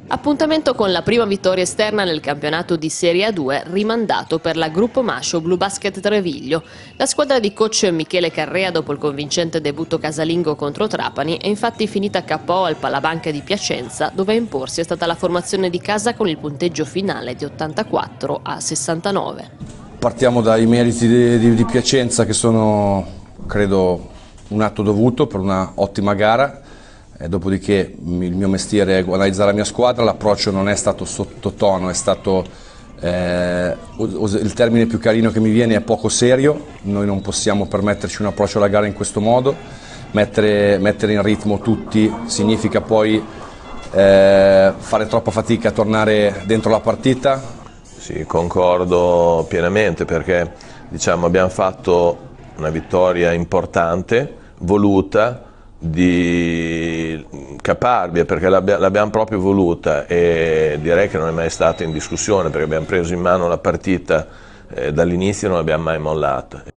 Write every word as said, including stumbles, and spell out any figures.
Appuntamento con la prima vittoria esterna nel campionato di Serie A due, rimandato per la Gruppo Mascio Blue Basket Treviglio. La squadra di coach Michele Carrea, dopo il convincente debutto casalingo contro Trapani, è infatti finita K O al Palabanca di Piacenza, dove a imporsi è stata la formazione di casa con il punteggio finale di ottantaquattro a sessantanove. Partiamo dai meriti di, di, di Piacenza, che sono, credo, un atto dovuto per una ottima gara. E dopodiché il mio mestiere è analizzare la mia squadra, l'approccio non è stato sottotono, è stato, eh, il termine più carino che mi viene è poco serio. Noi non possiamo permetterci un approccio alla gara in questo modo, mettere, mettere in ritmo tutti significa poi eh, fare troppa fatica a tornare dentro la partita. Sì, concordo pienamente, perché diciamo, abbiamo fatto una vittoria importante, voluta, di caparbia, perché l'abbiamo proprio voluta, e direi che non è mai stata in discussione, perché abbiamo preso in mano la partita eh, dall'inizio, non l'abbiamo mai mollata.